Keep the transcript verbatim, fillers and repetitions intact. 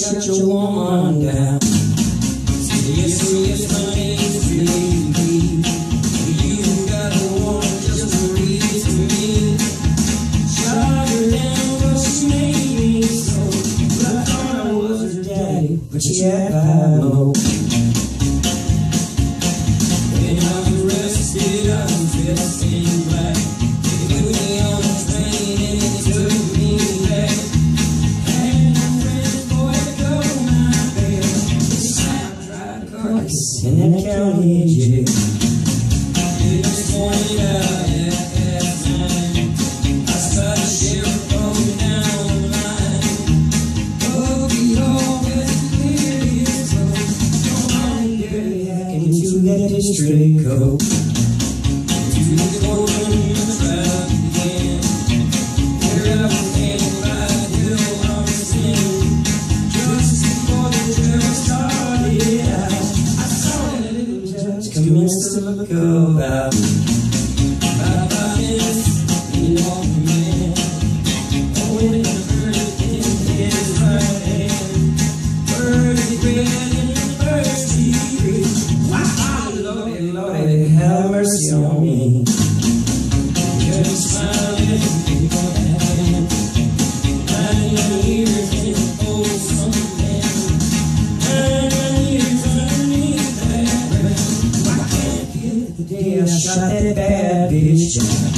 shut your woman down. Say yes, say yes, my name's baby. You got a woman just to read to me. Shot her down, but she made me so. Well, I thought I was her daddy, but she had five low. When I was arrested, I was dressed in black. They put me on a train and they took me back. And my friends, boy, to go my bail. They slapped dry carcass in that county jail. They just pointed out at that time. I spotted the sheriff going down the line. Oh, be all that's clear is close. Come on, dirty hack into that district code. To the courtroom, the trial began. There I was standing by the hill on the stand. Just before the trial started out, I saw that little judge commence to look about. About five minutes, he walked the man, holding a verdict in his right hand. Verdict read in the first degree. Wow, Lordy, Lordy, have mercy on me. Judge smiled at the people at hand, nine years in old some man, nine years underneath that ground. I can't forget the day I shot that bad bitch down.